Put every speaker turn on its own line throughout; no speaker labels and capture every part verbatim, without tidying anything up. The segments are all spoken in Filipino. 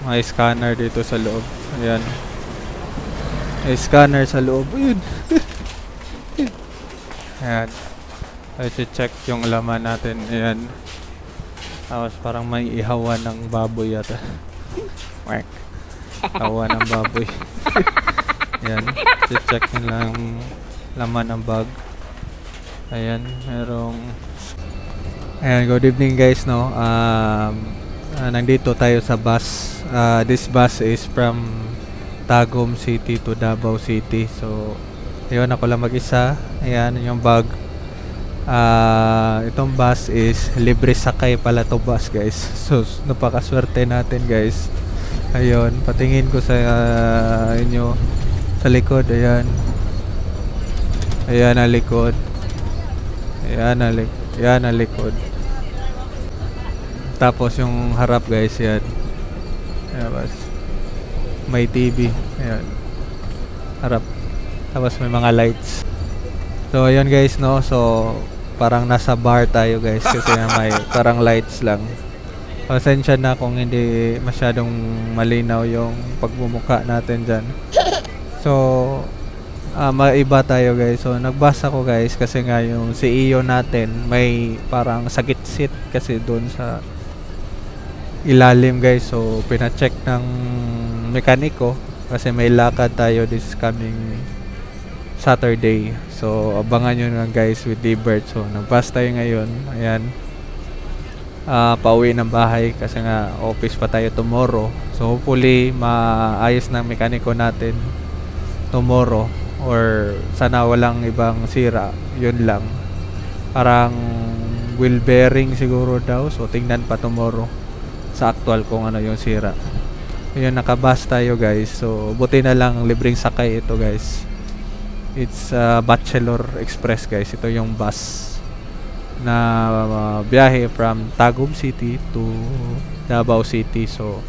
May scanner dito sa loob. Ayan. May scanner sa loob. Ayun. Ayan. Ay, check yung laman natin. Ayan. Tapos parang may ihawan ng baboy yata. Mark. Ihawan ng baboy. Ayan. Check nyo lang laman ng bag. Ayan. Merong... Ayan. Good evening guys, no. Um, uh, nandito tayo sa bus. Uh, this bus is from Tagum City to Davao City. So, ayun, ako lang mag-isa. Ayan, yung bag. Uh, itong bus is libre sakay pala to bus guys. So, napakaswerte natin guys. Ayun, patingin ko sa uh, inyo sa likod. Ayan. Ayan ang likod. Ayan ang likod. Ayan ang likod. Tapos yung harap guys, yan. Ayan, bas. May T V. Ayan. Harap. Tapos may mga lights. So, ayun guys, no. So, parang nasa bar tayo guys. Kasi may parang lights lang. Pasensya na kung hindi masyadong malinaw yung pagmumukha natin dyan. So, uh, maiba tayo guys. So, nagbasa ko guys. Kasi nga yung C E O natin may parang sagit-sit kasi doon sa ilalim guys. So, pina-check ng mekaniko kasi may lakad tayo this coming Saturday. So, abangan nyo nga guys with Libert. So, nagbas tayo ngayon. Ayan. Uh, pauwi ng bahay kasi nga office pa tayo tomorrow. So, hopefully, maayos ng mekaniko natin tomorrow. Or sana walang ibang sira. Yun lang. Parang wheel bearing siguro daw. So, tingnan pa tomorrow sa actual kung ano yung sira. Ayun, nakabus tayo guys. So, buti na lang libreng sakay ito guys. It's uh, Bachelor Express guys. Ito yung bus na uh, biyahe from Tagum City to Davao City. So,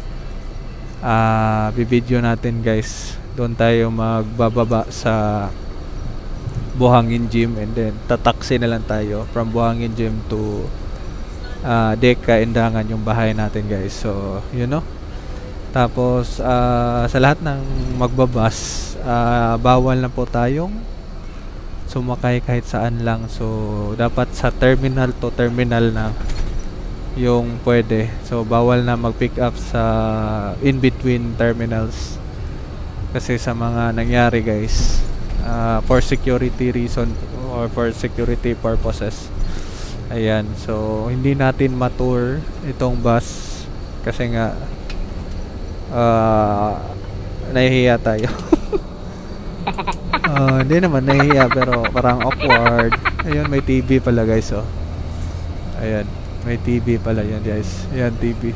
uh, bibidyo natin guys. Doon tayo magbababa sa Buhangin Gym and then tataksi na lang tayo from Buhangin Gym to uh, Deka Indangan yung bahay natin guys. So, you know. Tapos uh, sa lahat ng magbabas, uh, bawal na po tayong sumakay kahit saan lang. So dapat sa terminal to terminal na yung pwede. So bawal na mag-pick up sa in between terminals. Kasi sa mga nangyari guys, uh, for security reason or for security purposes. Ayan, so hindi natin ma-tour itong bus kasi nga Uh, nahihiya tayo. uh, Hindi naman nahihiya pero parang awkward. Ayun, may T V pala guys, oh. Ayan, may T V pala yan guys. Ayan, T V.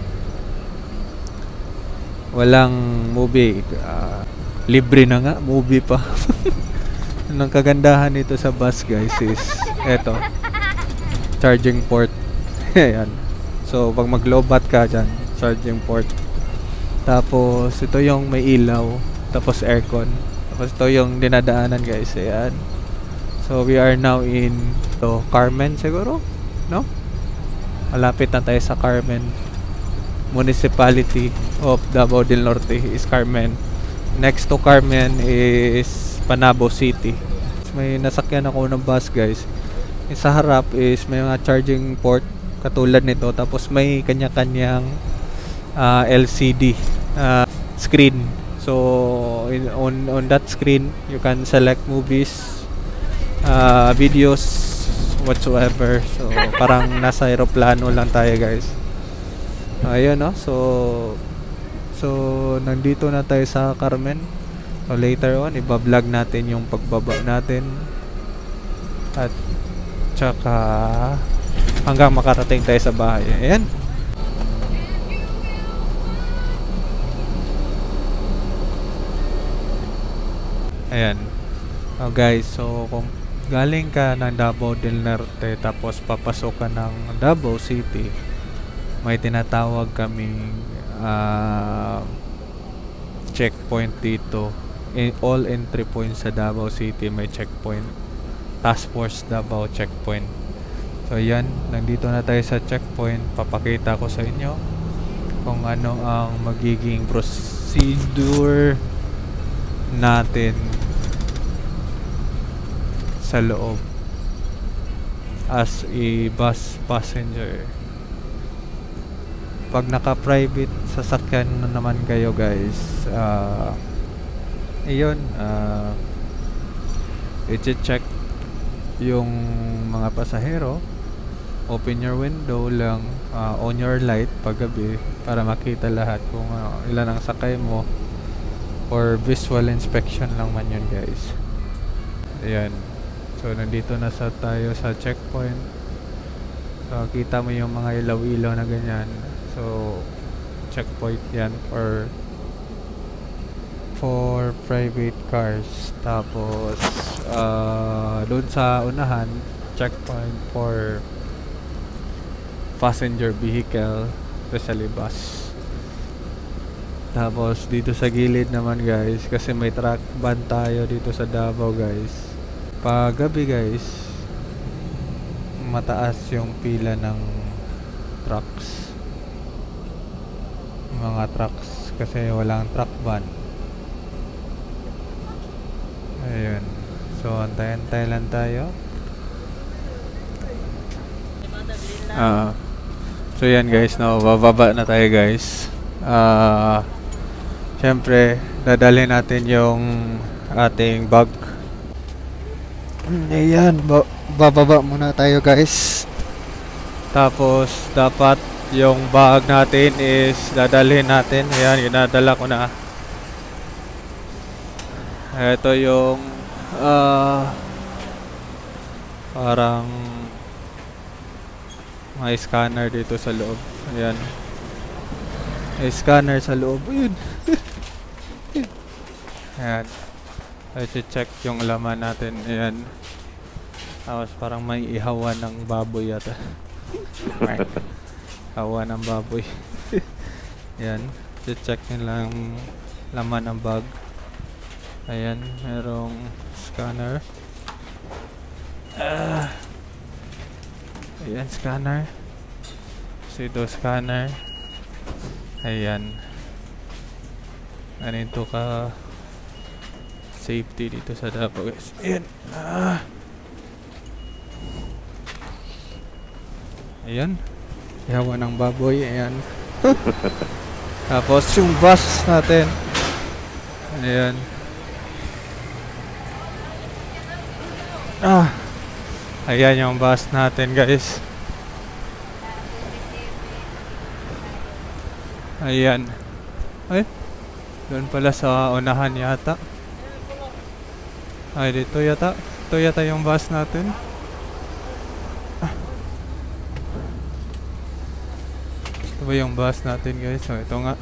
Walang movie. Uh, libre na nga, movie pa. Ang kagandahan nito sa bus guys is eto, charging port. Ayan. So, pag mag-lobat ka dyan, charging port. Tapos ito yung may ilaw, tapos aircon. Tapos ito yung dinadaanan guys. Ayan. So we are now in to Carmen siguro, no? Malapit na tayo sa Carmen. Municipality of Davao del Norte is Carmen. Next to Carmen is Panabo City. May nasakyan ako ng bus guys. Sa harap is may mga charging port katulad nito. Tapos may kanya-kanyang uh, L C D Uh, screen. So in, on on that screen you can select movies, uh, videos whatsoever. So parang nasa aeroplano lang tayo guys. Ayun, no. So so nandito na tayo sa Carmen. So later on iba-vlog natin yung pagbaba natin at tsaka hanggang makarating tayo sa bahay. Ayan. Ayan. Oh guys, so kung galing ka ng Davao del Norte tapos papasok ka ng Davao City, may tinatawag kaming uh, checkpoint dito. In all entry points sa Davao City may checkpoint. Task Force Davao checkpoint. So yan, nandito na tayo sa checkpoint. Papakita ko sa inyo kung ano ang magiging procedure natin sa loob as a bus passenger. Pag naka-private sasakyan na naman kayo guys, uh, iyon, uh, i-check yung mga pasahero, open your window lang, uh, on your light paggabi para makita lahat kung uh, ilan ang sakay mo, or visual inspection lang man yun guys. Ayan, so nandito na sa tayo sa checkpoint. So kita mo yung mga ilaw-ilaw na ganyan, so checkpoint yan or for private cars. Tapos uh, doon sa unahan, checkpoint for passenger vehicle, especially bus. Tapos dito sa gilid naman guys, kasi may truck ban tayo dito sa Davao guys, pag gabi guys mataas yung pila ng trucks, mga trucks, kasi walang truck ban. Ayun, so antay-antay lang tayo. Ah, uh, so yan guys, no, bababa na tayo guys. Ah, uh, syempre dadalhin natin yung ating bag. Ayan, ba bababa muna tayo guys. Tapos dapat yung bag natin is dadalhin natin. Ayan, inadala ko na. Ito yung uh, parang may scanner dito sa loob. Ayan, may scanner sa loob. Ayun. Ayan, i-check yung laman natin. Ayan, tapos parang may ihawan ng baboy yata. Hawa ng baboy. Ayan, i-check nyo lang laman ng bag. Ayan, merong scanner. Ah, ayan, scanner. Pseudo scanner. Ayan, ganito ka safety dito sa Davao guys. Ayan. Ah. Ayan, ihawa ng baboy. Ayan. Tapos yung bus natin. Ayan. Ah, ayan yung bus natin guys. Ayan. Ay, doon pala sa unahan yata. Ay, dito yata. Ito yata yung bus natin. Ah. Ito ba yung bus natin guys? So, ito nga.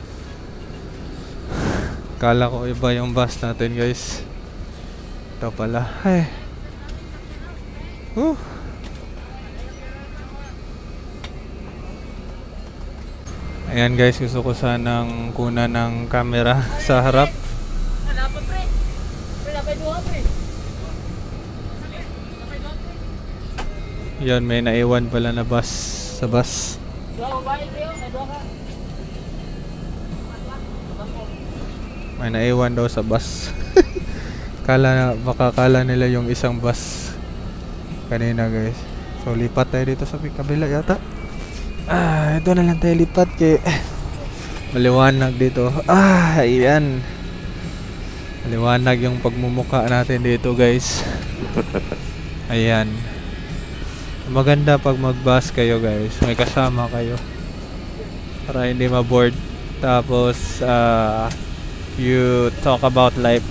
Kala ko iba yung bus natin guys. Ito pala. Ay. Uh. Ayan guys, gusto ko sanang kunan ng camera sa harap. Yan, may naiwan pala na bus sa bus. May naiwan daw sa bus. Kala, baka kala nila yung isang bus kanina guys. So lipat tayo dito sa kabila yata. Ah, ito na lang tayo lipat kay maliwanag dito. Ah, ayan. Maliwanag yung pagmumuka natin dito guys. Ayan. Maganda pag mag-bus kayo guys, may kasama kayo para hindi ma-bored. Tapos uh, you talk about life.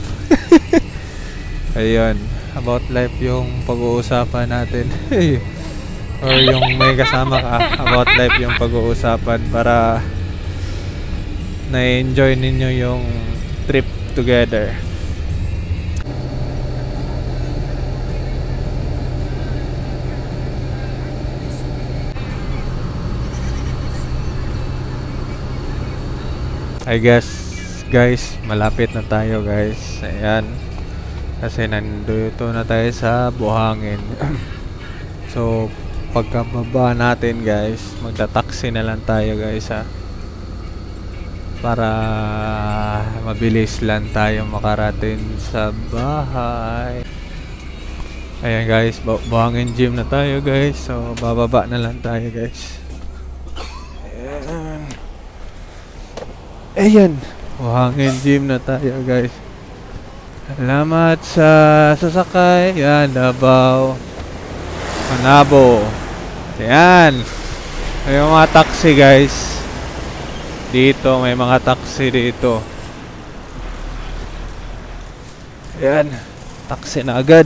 Ayun, about life yung pag-uusapan natin. Or yung may kasama ka, about life yung pag-uusapan para na-enjoy ninyo yung trip together. I guess guys, malapit na tayo guys. Ayan, kasi nandito na tayo sa Buhangin. So pagkababa natin guys, magta-taxi na lang tayo guys ha. para mabilis lang tayo makarating sa bahay. Ayan guys, bu buhangin gym na tayo guys. So bababa na lang tayo guys. Ayan. Ayan, buhangin gym na tayo guys. Salamat sa sasakay. Yan, Davao, Manabo. Ayan. May mga taxi guys. Dito, may mga taxi dito. Ayan. Taxi na agad.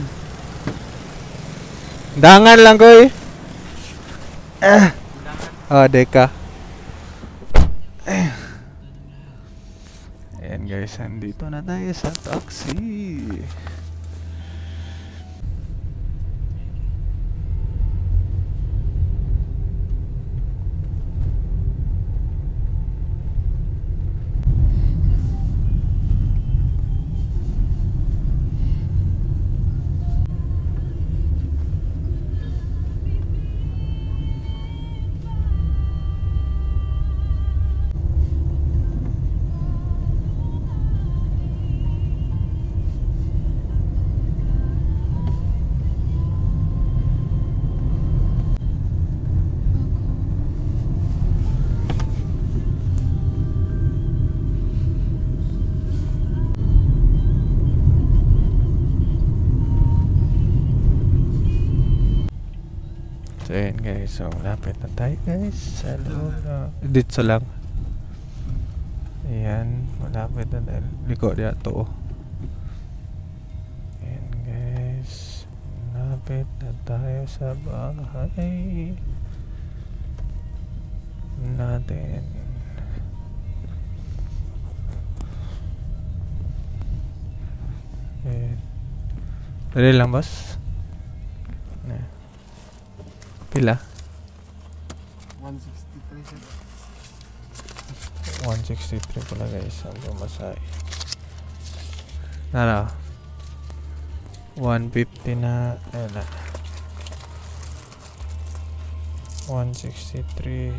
Dangan lang ko eh. Ah. Oh, deka. Ayan guys, andito na tayo sa taxi. So ayan guys, so lapit na tayo guys sa loob na dito lang. Ayan, malapit na tayo. Liko diya to. Ayan guys, lapit na tayo sa bahay natin. Ayan. Dali lang boss. Ayan. Pila?
one sixty-three sir.
one sixty-three pala guys ang bumasay. Nara one fifty na. Ayan na one sixty-three.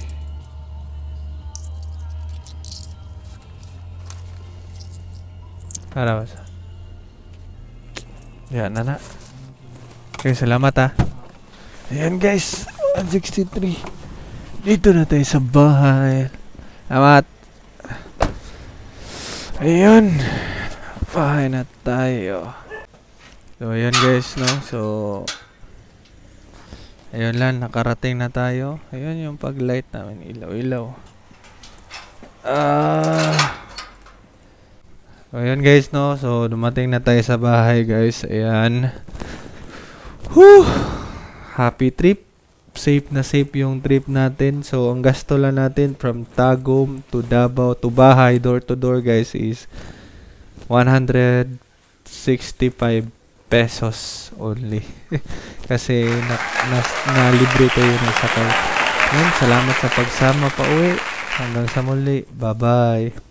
Nara basa. Yan na na. Okay, salamat ha. Ayan guys, one sixty-three. Dito na tayo sa bahay. Salamat. Ayun, bahay na tayo. So ayan guys, no. So ayun lang, nakarating na tayo. Ayun yung pag-light namin, ilaw-ilaw. Ah So ayan guys, no. So dumating na tayo sa bahay guys. Ayan. Whew! Happy trip. Safe na safe yung trip natin. So ang gasto lang natin from Tagum to Davao to bahay, door to door guys, is one hundred sixty-five pesos only. Kasi na, na, na libre tayo ng sakay. Yan, salamat sa pagsama pa uwi. Hanggang sa muli. Bye bye.